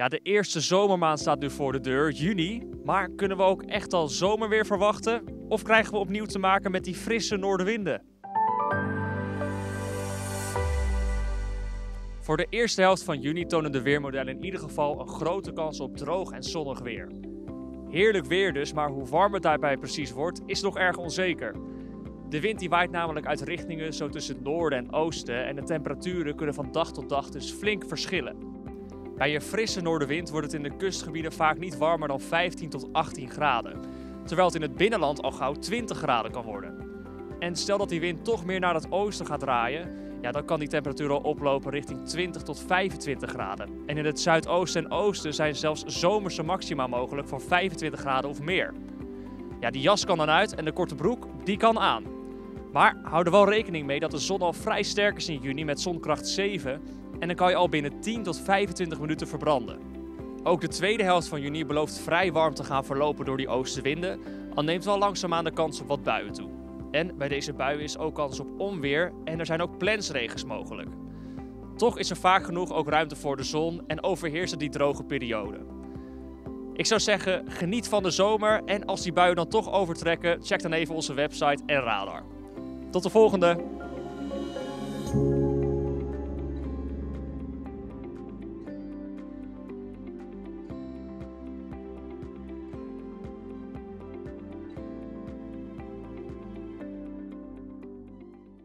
Ja, de eerste zomermaand staat nu voor de deur, juni. Maar kunnen we ook echt al zomerweer verwachten? Of krijgen we opnieuw te maken met die frisse noordenwinden? Voor de eerste helft van juni tonen de weermodellen in ieder geval een grote kans op droog en zonnig weer. Heerlijk weer dus, maar hoe warm het daarbij precies wordt, is nog erg onzeker. De wind die waait namelijk uit richtingen zo tussen het noorden en oosten en de temperaturen kunnen van dag tot dag dus flink verschillen. Bij een frisse noordenwind wordt het in de kustgebieden vaak niet warmer dan 15 tot 18 graden, terwijl het in het binnenland al gauw 20 graden kan worden. En stel dat die wind toch meer naar het oosten gaat draaien, ja, dan kan die temperatuur al oplopen richting 20 tot 25 graden. En in het zuidoosten en oosten zijn zelfs zomerse maxima mogelijk van 25 graden of meer. Ja, die jas kan dan uit en de korte broek, die kan aan. Maar hou er wel rekening mee dat de zon al vrij sterk is in juni met zonkracht 7 en dan kan je al binnen 10 tot 25 minuten verbranden. Ook de tweede helft van juni belooft vrij warm te gaan verlopen door die oostenwinden, al neemt wel langzaamaan de kans op wat buien toe. En bij deze buien is ook kans op onweer en er zijn ook plensregens mogelijk. Toch is er vaak genoeg ook ruimte voor de zon en overheerst die droge periode. Ik zou zeggen, geniet van de zomer en als die buien dan toch overtrekken, check dan even onze website en radar. Tot de volgende!